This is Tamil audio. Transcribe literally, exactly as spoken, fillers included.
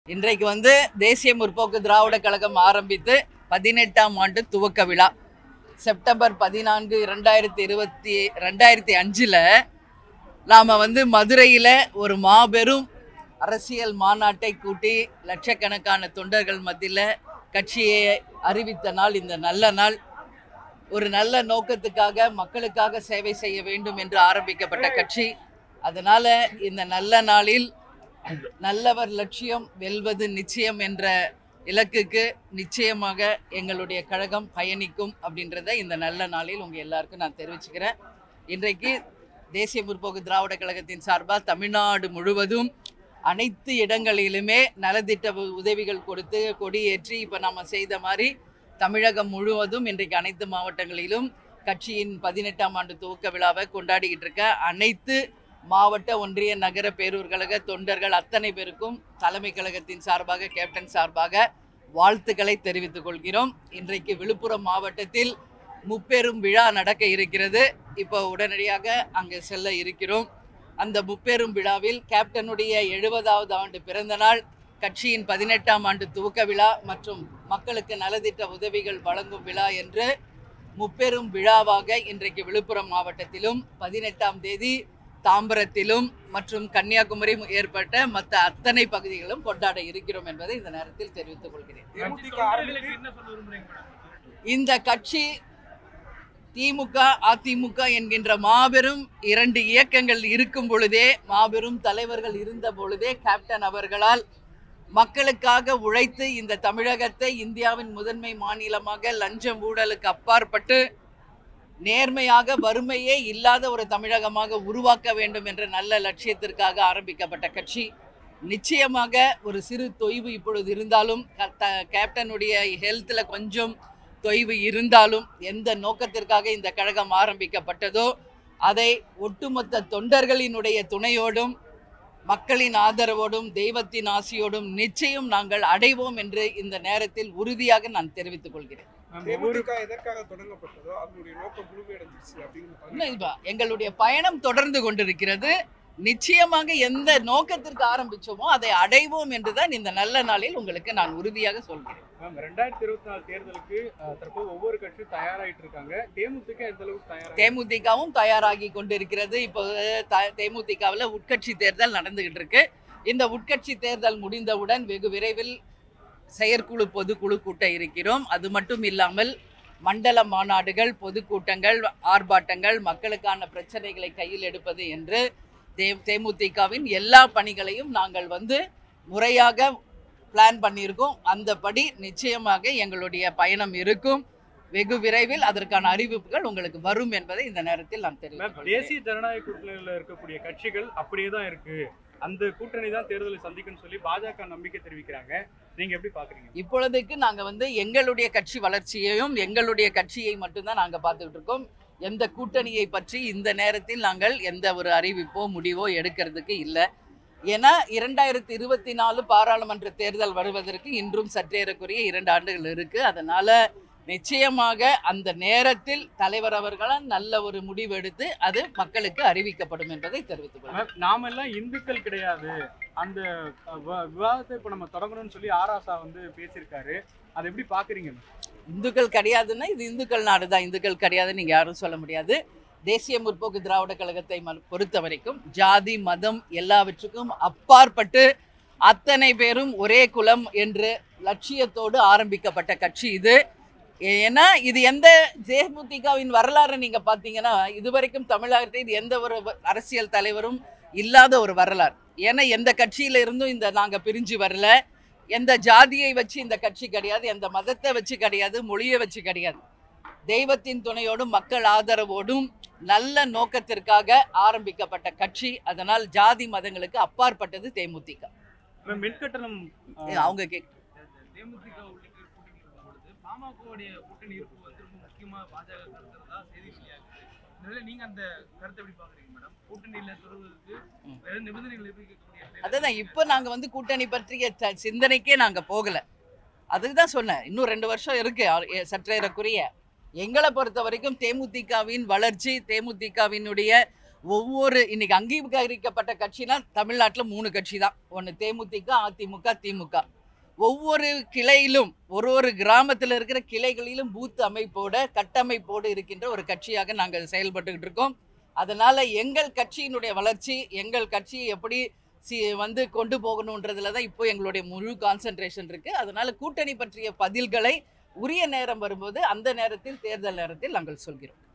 இன்றைக்கு வந்து தேசிய முற்போக்கு திராவிட கழகம் ஆரம்பித்து பதினெட்டாம் ஆண்டு துவக்க விழா செப்டம்பர் பதினான்கு இரண்டாயிரத்தி இருபத்தி ரெண்டாயிரத்தி அஞ்சில் நாம் வந்து மதுரையில் ஒரு மாபெரும் அரசியல் மாநாட்டை கூட்டி லட்சக்கணக்கான தொண்டர்கள் மத்தியில் கட்சியை அறிவித்த நாள் இந்த நல்ல நாள். ஒரு நல்ல நோக்கத்துக்காக மக்களுக்காக சேவை செய்ய வேண்டும் என்று ஆரம்பிக்கப்பட்ட கட்சி. அதனால் இந்த நல்ல நாளில் நல்லவர் லட்சியம் வெல்வது நிச்சயம் என்ற இலக்குக்கு நிச்சயமாக எங்களுடைய கழகம் பயணிக்கும் அப்படின்றத இந்த நல்ல நாளில் உங்கள் எல்லாருக்கும் நான் தெரிவிச்சுக்கிறேன். இன்றைக்கு தேசிய முற்போக்கு திராவிட கழகத்தின் சார்பாக தமிழ்நாடு முழுவதும் அனைத்து இடங்களிலுமே நலத்திட்ட உதவிகள் கொடுத்து கொடியேற்றி இப்போ நம்ம செய்த மாதிரி தமிழகம் முழுவதும் இன்றைக்கு அனைத்து மாவட்டங்களிலும் கட்சியின் பதினெட்டாம் ஆண்டு துவக்க விழாவை கொண்டாடிக்கிட்டு இருக்க அனைத்து மாவட்ட ஒன்றிய நகர பேரூர் கழக தொண்டர்கள் அத்தனை பேருக்கும் தலைமை கழகத்தின் சார்பாக கேப்டன் சார்பாக வாழ்த்துக்களை தெரிவித்துக் கொள்கிறோம். இன்றைக்கு விழுப்புரம் மாவட்டத்தில் முப்பெரும் விழா நடக்க இருக்கிறது. இப்போ உடனடியாக அங்கே செல்ல இருக்கிறோம். அந்த முப்பெரும் விழாவில் கேப்டனுடைய எழுபதாவது ஆண்டு பிறந்த நாள், கட்சியின் பதினெட்டாம் ஆண்டு துவக்க விழா மற்றும் மக்களுக்கு நலத்திட்ட உதவிகள் வழங்கும் விழா என்று முப்பெரும் விழாவாக இன்றைக்கு விழுப்புரம் மாவட்டத்திலும் பதினெட்டாம் தேதி தாம்பரத்திலும் மற்றும் கன்னியாகுமரி ஏற்பட்ட மற்ற அத்தனை பகுதிகளும் கொண்டாட இருக்கிறோம் என்பதை இந்த நேரத்தில் தெரிவித்துக் கொள்கிறேன். இந்த கட்சி திமுக அதிமுக என்கின்ற மாபெரும் இரண்டு இயக்கங்கள் இருக்கும் பொழுதே, மாபெரும் தலைவர்கள் இருந்த பொழுதே கேப்டன் அவர்களால் மக்களுக்காக உழைத்து இந்த தமிழகத்தை இந்தியாவின் முதன்மை மாநிலமாக லஞ்சம் ஊழலுக்கு அப்பாற்பட்டு நேர்மையாக வறுமையே இல்லாத ஒரு தமிழகமாக உருவாக்க வேண்டும் என்ற நல்ல லட்சியத்திற்காக ஆரம்பிக்கப்பட்ட கட்சி. நிச்சயமாக ஒரு சிறு தொய்வு இப்பொழுது இருந்தாலும், கேப்டனுடைய ஹெல்த்தில் கொஞ்சம் தொய்வு இருந்தாலும், எந்த நோக்கத்திற்காக இந்த கழகம் ஆரம்பிக்கப்பட்டதோ அதை ஒட்டுமொத்த தொண்டர்களினுடைய துணையோடும் மக்களின் ஆதரவோடும் தெய்வத்தின் ஆசியோடும் நிச்சயம் நாங்கள் அடைவோம் என்று இந்த நேரத்தில் உறுதியாக நான் தெரிவித்துக் கொள்கிறேன். எங்களுடைய பயணம் தொடர்ந்து கொண்டிருக்கிறது. நிச்சயமாக எந்த நோக்கத்திற்கு ஆரம்பிச்சோமோ அதை அடைவோம் என்றுதான் இந்த நல்ல நாளில் உங்களுக்கு நான் உறுதியாக சொல்கிறேன். ரெண்டாயிரத்தி இருபத்தி நாலு தேர்தலுக்கு தற்போது ஒவ்வொரு கட்சியும் தயாராகிட்டு இருக்காங்க. தேமுதிக எந்த அளவுக்கு தயாரா தேமுதிகவும் தயாராகி கொண்டிருக்கிறது. இப்போ தேமுதிகவில் உட்கட்சி தேர்தல் நடந்துகிட்டு இருக்கு. இந்த உட்கட்சி தேர்தல் முடிந்தவுடன் வெகு விரைவில் செயற்குழு பொதுக்குழு கூட்ட இருக்கிறோம். அது மட்டும் இல்லாமல் மண்டல மாநாடுகள், பொதுக்கூட்டங்கள், ஆர்ப்பாட்டங்கள், மக்களுக்கான பிரச்சனைகளை கையில் எடுப்பது என்று தே தேமுதிகவின் எல்லா பணிகளையும் நாங்கள் வந்து முறையாக பிளான் பண்ணியிருக்கோம். அந்தபடி நிச்சயமாக எங்களுடைய பயணம் இருக்கும். வெகு விரைவில் அதற்கான அறிவிப்புகள் உங்களுக்கு வரும் என்பதை இந்த நேரத்தில் நான் தெரிவிக்கிறேன். தேசிய ஜனநாயக கூட்டணியில் இருக்கக்கூடிய கட்சிகள் அப்படியே தான் இருக்கு, அந்த கூட்டணி தான் தேர்தலை சந்திக்கும்னு சொல்லி பாஜக நம்பிக்கை தெரிவிக்கிறாங்க. நீங்க எப்படி பாக்குறீங்க? இப்பொழுதுக்கு நாங்க வந்து எங்களுடைய கட்சி வளர்ச்சியையும் எங்களுடைய கட்சியை மட்டும்தான் நாங்க பார்த்துக்கிட்டு இருக்கோம். எந்த கூட்டணியை பற்றி இந்த நேரத்தில் நாங்கள் எந்த ஒரு அறிவிப்போ முடிவோ எடுக்கிறதுக்கு இல்லை. ஏன்னா இரண்டாயிரத்தி இருபத்தி நாலு பாராளுமன்ற தேர்தல் வருவதற்கு இன்றும் சற்றேறக்குரிய இரண்டு ஆண்டுகள் இருக்கு. அதனால நிச்சயமாக அந்த நேரத்தில் தலைவர் அவர்களால் நல்ல ஒரு முடிவு எடுத்து அது மக்களுக்கு அறிவிக்கப்படும் என்பதை தெரிவித்துக் கொள்கிறேன். நாம எல்லாம் இந்துக்கள் கிடையாது, அந்த விவாதத்தை இப்ப நம்ம தொடங்கணும்னு சொல்லி ஆராசா வந்து பேசியிருக்காரு. அதை எப்படி பாக்குறீங்க? இந்துக்கள் கிடையாதுன்னா இது இந்துக்கள் நாடு தான், இந்துக்கள் கிடையாதுன்னு நீங்க யாரும் சொல்ல முடியாது. தேசிய முற்போக்கு திராவிட கழகத்தை பொறுத்த வரைக்கும் ஜாதி மதம் எல்லாவற்றுக்கும் அப்பாற்பட்டு அத்தனை பேரும் ஒரே குலம் என்ற லட்சியத்தோடு ஆரம்பிக்கப்பட்ட கட்சி இது. ஏன்னா இது எந்த தேமுதிகவின் வரலாறு நீங்க பார்த்தீங்கன்னா இதுவரைக்கும் தமிழகத்தில் எந்த ஒரு அரசியல் தலைவரும் இல்லாத ஒரு வரலாறு. ஏன்னா எந்த கட்சியில இருந்தும் இந்த நாங்க பிரிஞ்சு வரல, எந்த ஜாதியை வச்சு இந்த கட்சி கிடையாது, எந்த மதத்தை வச்சு கிடையாது, மொழியை வச்சு கிடையாது. தெய்வத்தின் துணையோடும் மக்கள் ஆதரவோடும் நல்ல நோக்கத்திற்காக ஆரம்பிக்கப்பட்ட கட்சி. அதனால் ஜாதி மதங்களுக்கு அப்பாற்பட்டது தேமுதிக. மின்கட்டணம் அவங்க கேட்க அதான் இப்ப நாங்க வந்து கூட்டணி பற்றிய சிந்தனைக்கே நாங்க போகல. அதுக்குதான் சொன்னேன், இன்னும் ரெண்டு வருஷம் இருக்கு சற்றேறக்குரிய. எங்களை பொறுத்த வரைக்கும் தேமுதிகவின் வளர்ச்சி, தேமுதிகவினுடைய ஒவ்வொரு இன்னைக்கு அங்கீகரிக்கப்பட்ட கட்சினா தமிழ்நாட்டில் மூணு கட்சி தான். ஒன்று தேமுதிக, அதிமுக, திமுக. ஒவ்வொரு கிளையிலும் ஒரு ஒரு கிராமத்தில் இருக்கிற கிளைகளிலும் பூத் அமைப்போட கட்டமைப்போடு இருக்கின்ற ஒரு கட்சியாக நாங்கள் செயல்பட்டுக்கிட்டு இருக்கோம். அதனால் எங்கள் கட்சியினுடைய வளர்ச்சி, எங்கள் கட்சியை எப்படி சி வந்து கொண்டு போகணுன்றதுல தான் இப்போ எங்களுடைய முழு கான்சன்ட்ரேஷன் இருக்குது. அதனால் கூட்டணி பற்றிய பதில்களை உரிய நேரம் வரும்போது அந்த நேரத்தில் தேர்தல் நேரத்தில் நாங்கள் சொல்கிறோம்.